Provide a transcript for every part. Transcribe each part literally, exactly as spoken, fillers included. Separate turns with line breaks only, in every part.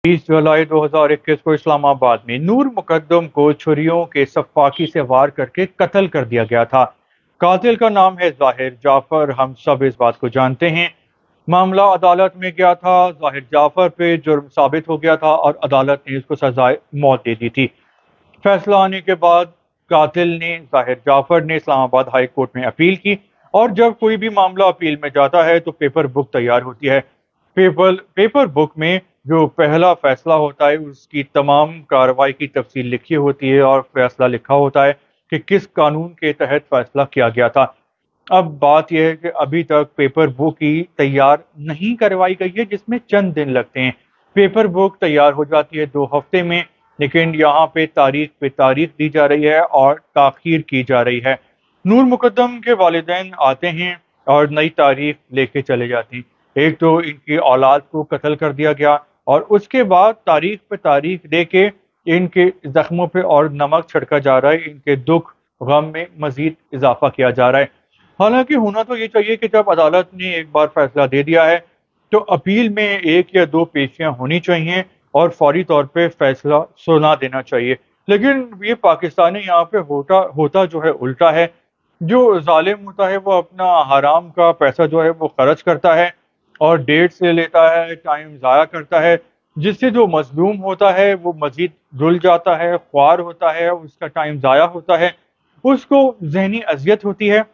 बीस जुलाई दो हज़ार इक्कीस को इस्लामाबाद में नूर मुकद्दम को छुरियों के सफाकी से वार करके कत्ल कर दिया गया था। कातिल का नाम है जाहिर जाफर। हम सब इस बात को जानते हैं। मामला अदालत में गया था। जाहिर जाफर पे जुर्म साबित हो गया था और अदालत ने उसको सजाए मौत दे दी थी। फैसला आने के बाद कातिल ने जाहिर जाफर ने इस्लामाबाद हाई कोर्ट में अपील की, और जब कोई भी मामला अपील में जाता है तो पेपर बुक तैयार होती है। पेपर पेपर बुक में जो पहला फैसला होता है उसकी तमाम कार्रवाई की तफसील लिखी होती है और फैसला लिखा होता है कि किस कानून के तहत फैसला किया गया था। अब बात यह है कि अभी तक पेपर बुक ही तैयार नहीं करवाई गई है, जिसमें चंद दिन लगते हैं। पेपर बुक तैयार हो जाती है दो हफ्ते में, लेकिन यहाँ पे तारीख पे तारीख दी जा रही है और ताखीर की जा रही है। नूर मुकद्दम के वालिदैन आते हैं और नई तारीख लेके चले जाते हैं। एक तो इनकी औलाद को कत्ल कर दिया गया और उसके बाद तारीख पे तारीख दे के इनके जख्मों पे और नमक छिड़का जा रहा है। इनके दुख गम में मजीद इजाफा किया जा रहा है। हालांकि होना तो ये चाहिए कि जब अदालत ने एक बार फैसला दे दिया है तो अपील में एक या दो पेशियां होनी चाहिए और फौरी तौर पे फैसला सुना देना चाहिए। लेकिन ये पाकिस्तानी यहाँ पे होता होता जो है उल्टा है। जो जालिम होता है वो अपना हराम का पैसा जो है वो खर्च करता है और डेट से लेता है, टाइम ज़ाया करता है, जिससे जो मजलूम होता है वो मजीद रुल जाता है, ख्वार होता है, उसका टाइम ज़ाया होता है, उसको जहनी अजियत होती है।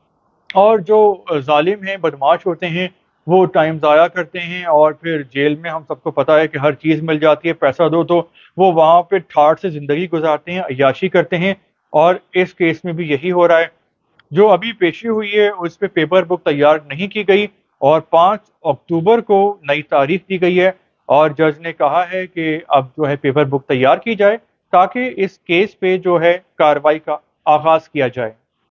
और जो जालिम हैं, बदमाश होते हैं, वो टाइम ज़ाया करते हैं और फिर जेल में हम सबको पता है कि हर चीज़ मिल जाती है, पैसा दो तो वो वहाँ पे ठाठ से ज़िंदगी गुजारते हैं, अय्याशी करते हैं। और इस केस में भी यही हो रहा है। जो अभी पेशी हुई है उस पे पेपर बुक तैयार नहीं की गई और पाँच अक्टूबर को नई तारीख दी गई है और जज ने कहा है कि अब जो है पेपर बुक तैयार की जाए ताकि इस केस पे जो है कार्रवाई का आगाज किया जाए।